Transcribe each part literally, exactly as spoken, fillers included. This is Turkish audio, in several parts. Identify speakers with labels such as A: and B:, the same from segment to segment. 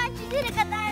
A: zaman çizene kadar.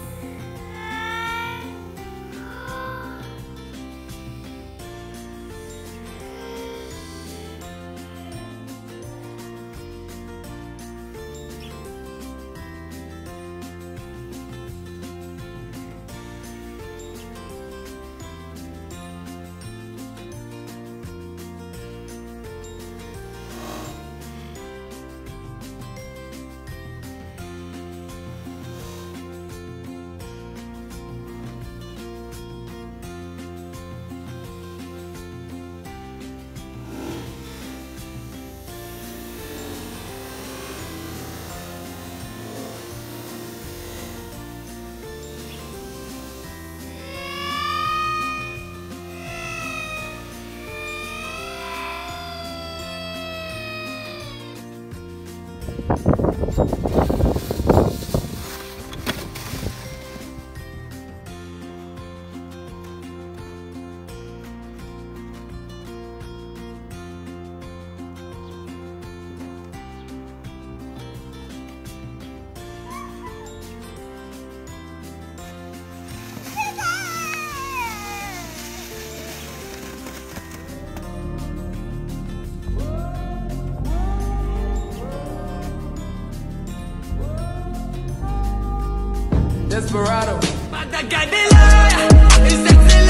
B: Desperado. Is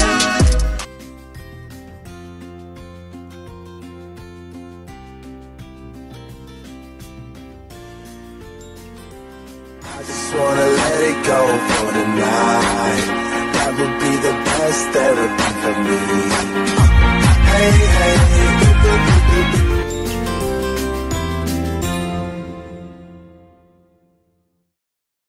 C: I just wanna let it go for tonight. That would be the best therapy for me. Hey, hey,